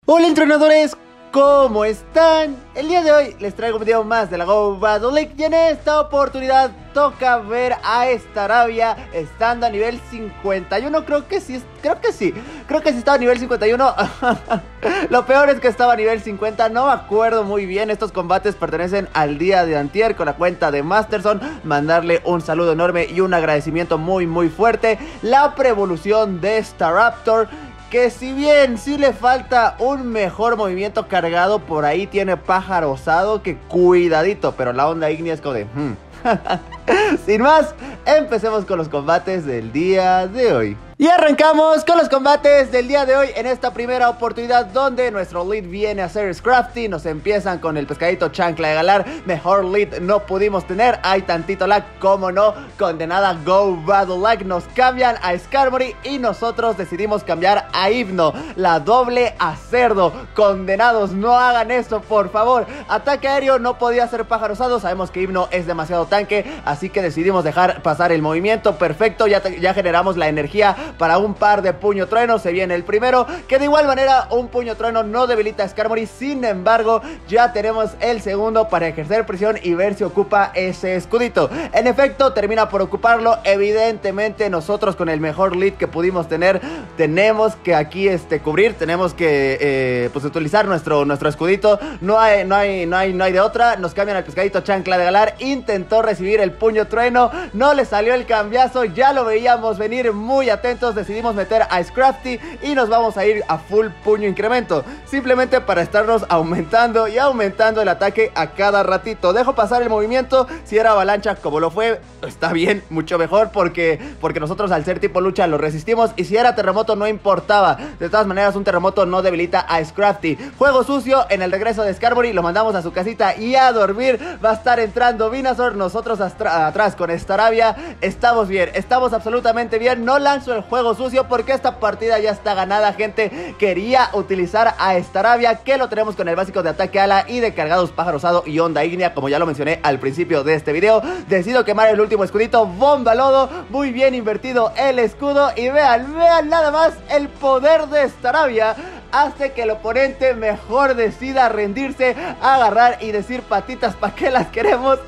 Hola entrenadores, ¿cómo están? El día de hoy les traigo un video más de la Go Battle League y en esta oportunidad toca ver a Staravia estando a nivel 51. Creo que sí estaba a nivel 51. Lo peor es que estaba a nivel 50, no me acuerdo muy bien. Estos combates pertenecen al día de antier con la cuenta de Masterson. Mandarle un saludo enorme y un agradecimiento muy fuerte. La preevolución de Staraptor, que si bien sí le falta un mejor movimiento cargado, por ahí tiene pájaro osado que cuidadito, pero la onda ígnea es como de... Sin más, empecemos con los combates del día de hoy. Y arrancamos con los combates del día de hoy en esta primera oportunidad donde nuestro lead viene a ser Scrafty. Nos empiezan con el pescadito Chancla de Galar. Mejor lead no pudimos tener, hay tantito lag, como no, condenada Go Battle Lag. Nos cambian a Skarmory y nosotros decidimos cambiar a Hypno, la doble a Cerdo. Condenados, no hagan eso por favor. Ataque aéreo no podía ser pájaro osado, sabemos que Hypno es demasiado tanque, así que decidimos dejar pasar el movimiento. Perfecto, ya generamos la energía para un par de puño trueno. Se viene el primero, que de igual manera un puño trueno no debilita a Skarmory. Sin embargo, ya tenemos el segundo para ejercer presión y ver si ocupa ese escudito. En efecto, termina por ocuparlo. Evidentemente nosotros con el mejor lead que pudimos tener, tenemos que aquí cubrir, tenemos que pues utilizar nuestro escudito. No hay de otra. Nos cambian al pescadito Chancla de Galar. Intentó recibir el puño trueno, no le salió el cambiazo, ya lo veíamos venir. Muy atentos, decidimos meter a Scrafty y nos vamos a ir a full puño incremento, simplemente para estarnos aumentando y aumentando el ataque a cada ratito. Dejo pasar el movimiento. Si era avalancha como lo fue, está bien, mucho mejor, porque nosotros al ser tipo lucha lo resistimos. Y si era terremoto no importaba, de todas maneras un terremoto no debilita a Scrafty. Juego sucio en el regreso de Skarmory, lo mandamos a su casita y a dormir. Va a estar entrando Venusaur, nosotros atrás con Staravia. Estamos bien, estamos absolutamente bien. No lanzo el juego sucio porque esta partida ya está ganada, gente. Quería utilizar a Staravia, que lo tenemos con el básico de ataque ala y de cargados pájaro osado y onda ígnea, como ya lo mencioné al principio de este video. Decido quemar el último escudito, bomba lodo, muy bien invertido el escudo. Y vean nada más, el poder de Staravia hace que el oponente mejor decida rendirse, agarrar y decir patitas, ¿para qué las queremos?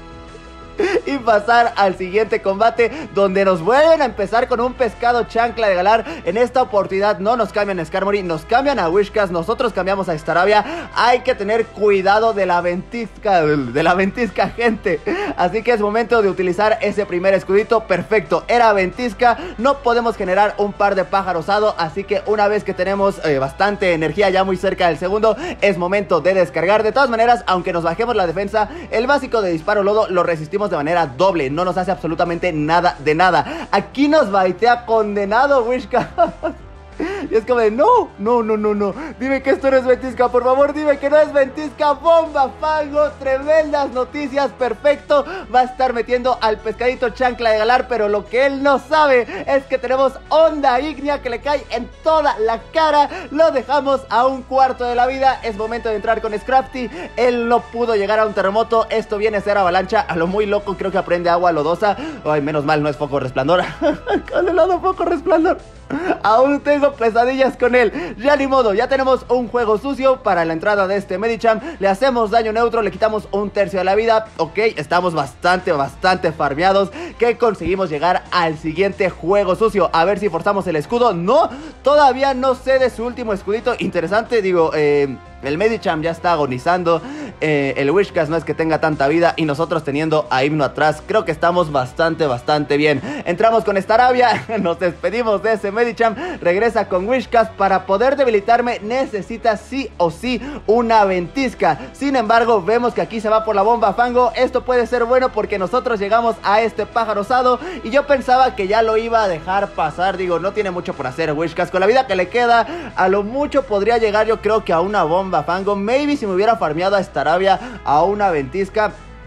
Y pasar al siguiente combate, donde nos vuelven a empezar con un pescado Chancla de Galar. En esta oportunidad no nos cambian a Skarmory, nos cambian a Whiscash, nosotros cambiamos a Staravia. Hay que tener cuidado de la ventisca, gente. Así que es momento de utilizar ese primer escudito. Perfecto, era ventisca, no podemos generar un par de pájaro osado, así que una vez que tenemos bastante energía ya muy cerca del segundo, es momento de descargar. De todas maneras, aunque nos bajemos la defensa, el básico de disparo lodo lo resistimos de manera doble, no nos hace absolutamente nada de nada. Aquí nos baitea condenado Wishka. Y es como de no, dime que esto no es ventisca, por favor, dime que no es ventisca. Bomba fango, tremendas noticias, perfecto. Va a estar metiendo al pescadito Chancla de Galar, pero lo que él no sabe es que tenemos onda ígnea que le cae en toda la cara. Lo dejamos a un cuarto de la vida. Es momento de entrar con Scrafty. Él no pudo llegar a un terremoto, esto viene a ser avalancha a lo muy loco. Creo que aprende agua lodosa. Ay, menos mal no es foco resplandor. Con el lodo foco resplandor. Aún tengo pesadillas con él. Ya ni modo, ya tenemos un juego sucio para la entrada de este Medicham. Le hacemos daño neutro, le quitamos un tercio de la vida. Ok, estamos bastante farmeados, que conseguimos llegar al siguiente juego sucio. A ver si forzamos el escudo. No, todavía no sé de su último escudito. Interesante, digo, el Medicham ya está agonizando. El Whiscash no es que tenga tanta vida, y nosotros teniendo a Hypno atrás, creo que estamos bastante bien. Entramos con Staravia, nos despedimos de ese Medicham. Regresa con Whiscash. Para poder debilitarme necesita sí o sí una ventisca. Sin embargo, vemos que aquí se va por la bomba fango. Esto puede ser bueno porque nosotros llegamos a este pájaro osado, y yo pensaba que ya lo iba a dejar pasar. Digo, no tiene mucho por hacer Whiscash, con la vida que le queda, a lo mucho podría llegar yo creo que a una bomba fango. Maybe si me hubiera farmeado a Staravia a una ventisca,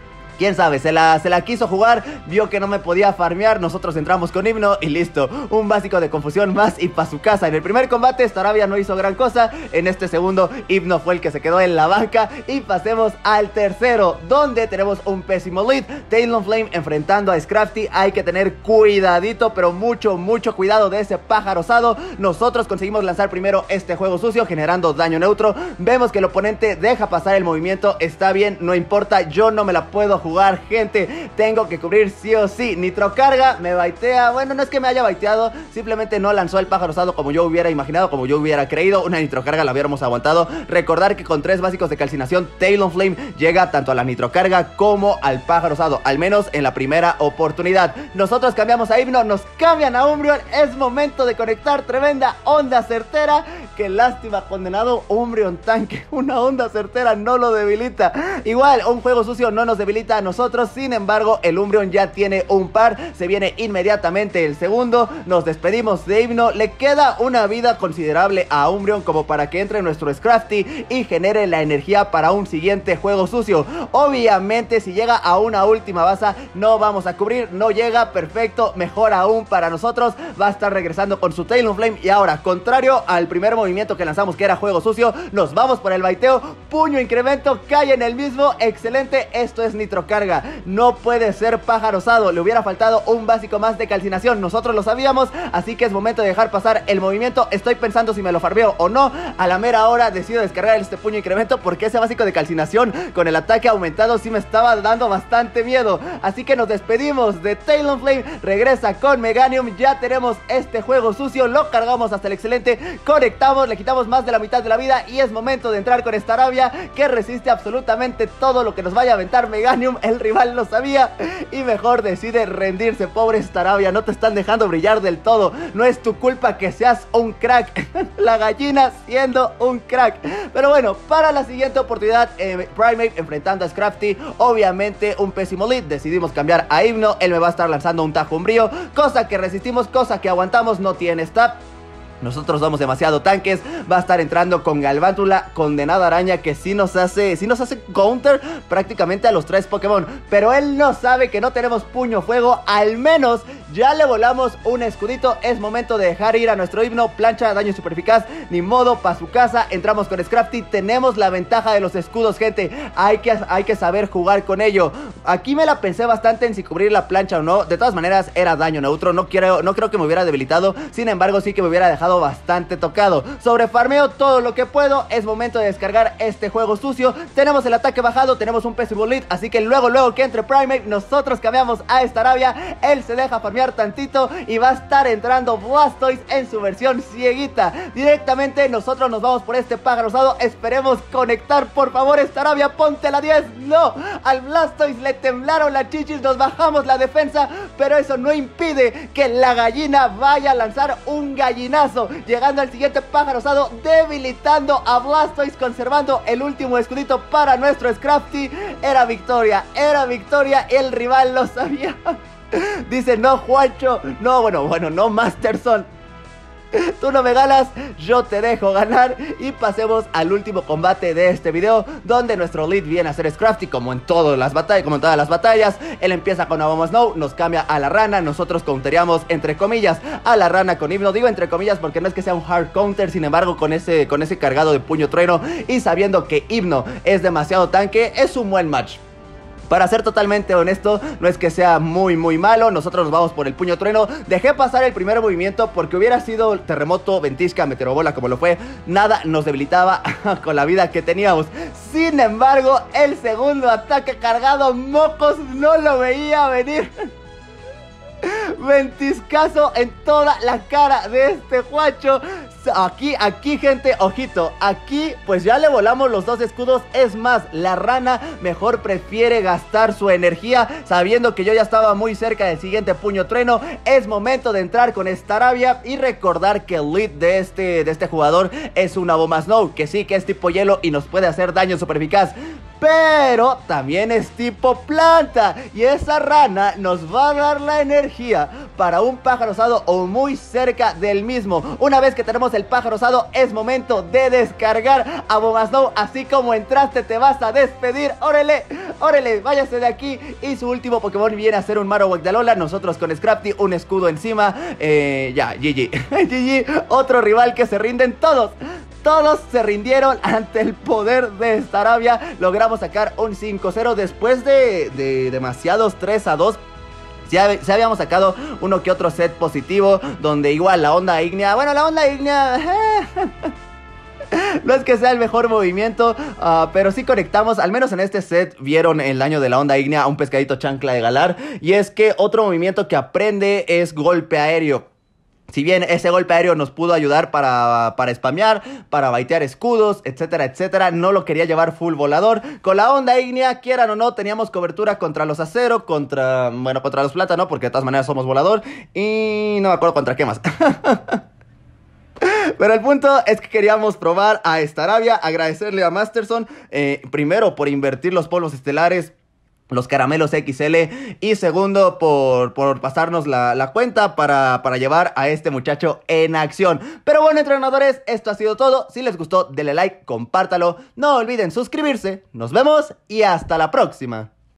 quién sabe, se la quiso jugar, vio que no me podía farmear, nosotros entramos con Himno y listo. Un básico de confusión más y pa' su casa. En el primer combate Staravia no hizo gran cosa, en este segundo Himno fue el que se quedó en la banca. Y pasemos al tercero, donde tenemos un pésimo lead. Talonflame enfrentando a Scrafty. Hay que tener cuidadito, pero mucho cuidado de ese pájaro osado. Nosotros conseguimos lanzar primero este juego sucio, generando daño neutro. Vemos que el oponente deja pasar el movimiento, está bien, no importa, yo no me la puedo jugar, gente. Tengo que cubrir sí o sí. Nitrocarga me baitea, bueno, no es que me haya baiteado, simplemente no lanzó el pájaro osado como yo hubiera imaginado, como yo hubiera creído. Una nitrocarga la hubiéramos aguantado. Recordar que con 3 básicos de calcinación, Talonflame llega tanto a la nitrocarga como al pájaro osado, al menos en la primera oportunidad. Nosotros cambiamos a Himno, nos cambian a Umbreon, es momento de conectar tremenda onda certera. Qué lástima, condenado Umbreon tanque, una onda certera no lo debilita. Igual, un juego sucio no nos debilita a nosotros, sin embargo, el Umbreon ya tiene un par, se viene inmediatamente el segundo, nos despedimos de Himno, le queda una vida considerable a Umbreon como para que entre nuestro Scrafty y genere la energía para un siguiente juego sucio. Obviamente, si llega a una última baza, no vamos a cubrir, no llega, perfecto, mejor aún para nosotros, va a estar regresando con su Talonflame. Y ahora, contrario al primer movimiento que lanzamos, que era juego sucio, nos vamos por el baiteo, puño incremento, cae en el mismo, excelente, esto es nitrocarga, no puede ser pájaro osado, le hubiera faltado un básico más de calcinación, nosotros lo sabíamos, así que es momento de dejar pasar el movimiento. Estoy pensando si me lo farmeo o no, a la mera hora decido descargar este puño incremento porque ese básico de calcinación con el ataque aumentado sí me estaba dando bastante miedo, así que nos despedimos de Talonflame, regresa con Meganium, ya tenemos este juego sucio, lo cargamos hasta el excelente, conectamos, le quitamos más de la mitad de la vida y es momento de entrar con Staravia, que resiste absolutamente todo lo que nos vaya a aventar Meganium. El rival lo sabía y mejor decide rendirse. Pobre Staravia, no te están dejando brillar del todo, no es tu culpa que seas un crack. La gallina siendo un crack. Pero bueno, para la siguiente oportunidad, Primeape enfrentando a Scrafty, obviamente un pésimo lead, decidimos cambiar a Himno, él me va a estar lanzando un tajo umbrío, cosa que resistimos, cosa que aguantamos, no tiene stab. Nosotros somos demasiado tanques, va a estar entrando con Galvántula, condenada araña, que sí nos hace counter prácticamente a los 3 Pokémon. Pero él no sabe que no tenemos puño fuego, al menos ya le volamos un escudito. Es momento de dejar ir a nuestro Himno, plancha, daño super eficaz, ni modo, pa' su casa. Entramos con Scrafty, tenemos la ventaja de los escudos, gente, hay que saber jugar con ello. Aquí me la pensé bastante en si cubrir la plancha o no, de todas maneras era daño neutro, no creo que me hubiera debilitado, sin embargo sí que me hubiera dejado bastante tocado. Sobre farmeo todo lo que puedo, es momento de descargar este juego sucio. Tenemos el ataque bajado, tenemos un pésimo lead, así que luego que entre Primeape, nosotros cambiamos a Staravia, él se deja farmear tantito y va a estar entrando Blastoise en su versión cieguita. Directamente nosotros nos vamos por este pájaro osado, esperemos conectar, por favor Staravia, ponte la 10, no, al Blastoise le temblaron las chichis, nos bajamos la defensa, pero eso no impide que la gallina vaya a lanzar un gallinazo, llegando al siguiente pájaro osado, debilitando a Blastoise, conservando el último escudito para nuestro Scrafty. Era victoria, el rival lo sabía. Dice, no Juancho, no, bueno, no Masterson, tú no me ganas, yo te dejo ganar. Y pasemos al último combate de este video, donde nuestro lead viene a ser Scrafty, como en todas las batallas, Él empieza con Abomasnow, Snow, nos cambia a la rana, nosotros counteríamos entre comillas a la rana con Himno. Digo entre comillas porque no es que sea un hard counter, sin embargo con ese cargado de puño trueno y sabiendo que Himno es demasiado tanque, es un buen match. Para ser totalmente honesto, no es que sea muy malo, nosotros nos vamos por el puño trueno. Dejé pasar el primer movimiento porque hubiera sido terremoto, ventisca, meteorobola como lo fue, nada nos debilitaba con la vida que teníamos. Sin embargo, el segundo ataque cargado, mocos, no lo veía venir. Ventiscazo en toda la cara de este Juancho. Aquí gente, ojito, aquí pues ya le volamos los 2 escudos. Es más, la rana mejor prefiere gastar su energía, sabiendo que yo ya estaba muy cerca del siguiente puño trueno. Es momento de entrar con Staravia y recordar que el lead de este jugador es una Abomasnow, que sí que es tipo hielo y nos puede hacer daño super eficaz, pero también es tipo planta, y esa rana nos va a dar la energía para un pájaro osado o muy cerca del mismo. Una vez que tenemos el pájaro osado, es momento de descargar a Abomasnow. Así como entraste, te vas a despedir. ¡Órale! ¡Órale! Váyase de aquí. Y su último Pokémon viene a ser un Marowak de Alola. Nosotros con Scrafty, un escudo encima. Ya, GG. GG. Otro rival que se rinden todos. Todos se rindieron ante el poder de Staravia. Logramos sacar un 5-0 después de demasiados 3-2. Se habíamos sacado uno que otro set positivo, donde igual la onda ígnea... Bueno, la onda ígnea... no es que sea el mejor movimiento, pero sí conectamos. Al menos en este set vieron el daño de la onda ígnea a un pescadito chancla de Galar. Y es que otro movimiento que aprende es golpe aéreo. Si bien ese golpe aéreo nos pudo ayudar para spamear, para baitear escudos, etcétera, etcétera, no lo quería llevar full volador. Con la onda ígnea, quieran o no, teníamos cobertura contra los acero, contra los plata, ¿no? Porque de todas maneras somos volador. Y no me acuerdo contra qué más. Pero el punto es que queríamos probar a Staravia, agradecerle a Masterson, primero por invertir los polvos estelares, los caramelos XL, y segundo por pasarnos la cuenta para llevar a este muchacho en acción. Pero bueno, entrenadores, esto ha sido todo. Si les gustó, denle like, compártalo, no olviden suscribirse. Nos vemos y hasta la próxima.